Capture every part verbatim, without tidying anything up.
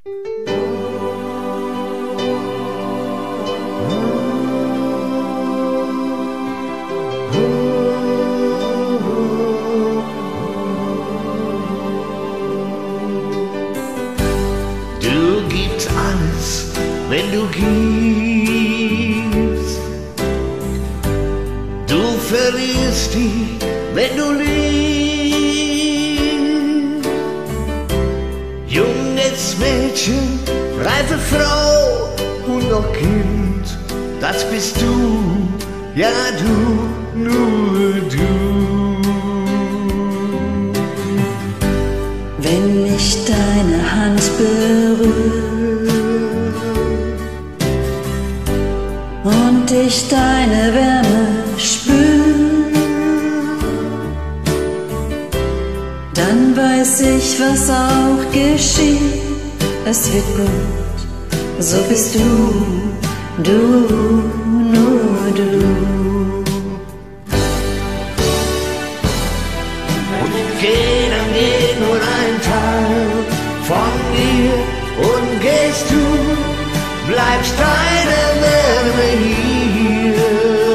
Du gibst alles, wenn du gibst. Du verlierst dich, wenn du liebst. Junges Mädchen, reife Frau und noch Kind, das bist du, ja du, nur du. Wenn ich deine Hand berühre und ich deine Wärme spüre, dann weiß ich, was auch geschieht. Es wird gut, so bist du, du, nur du. Geh, dann geht nur ein Teil von dir und gehst du, bleibst deine Wärme hier.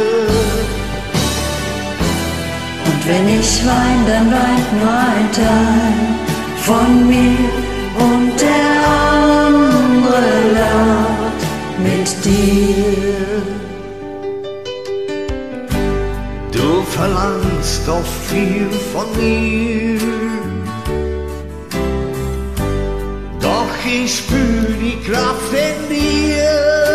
Und wenn ich wein, dann weint nur ein Teil von mir und der andere lacht mit dir. Du verlangst doch viel von mir, doch ich spür die Kraft in dir.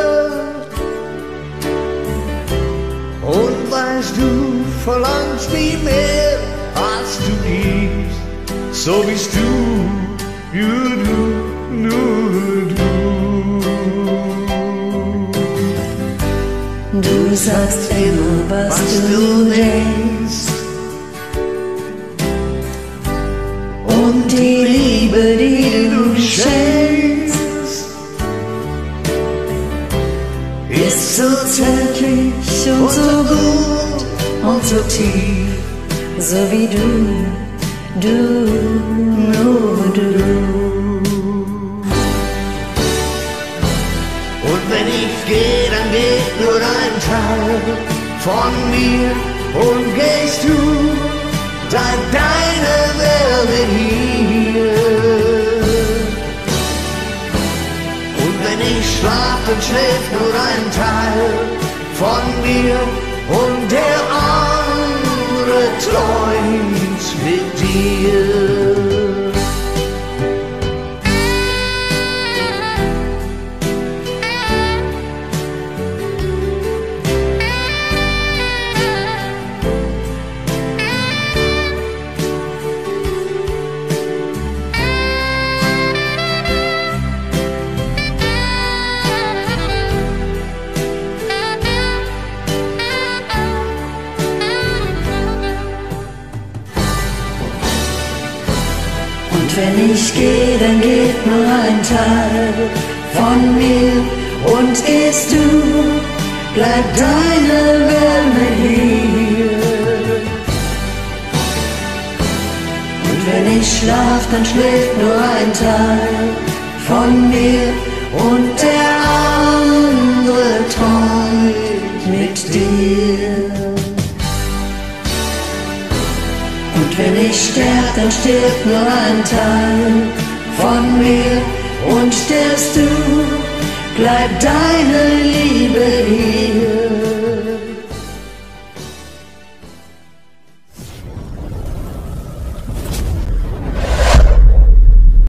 Und weißt du, verlangst nie mehr, als du gibst, so bist du, nur du, nur du. Du sagst immer, was, was du denkst, und die Liebe, die du schenkst, ist so zärtlich und so gut und so tief, so wie du, du, nur du. Und wenn ich gehe, dann geht nur ein Teil von mir und gehst du, bleib deine Wärme hier. Und wenn ich schlaf, dann schläft nur ein Teil von mir und der andere träumt mit dir. Und wenn ich gehe, dann geht nur ein Teil von mir und gehst du, bleibt deine Wärme hier. Und wenn ich schlaf, dann schläft nur ein Teil von mir und der andere träumt mit dir. Und wenn ich sterb, dann stirbt nur ein Teil von mir und stirbst du, bleibt deine Liebe hier.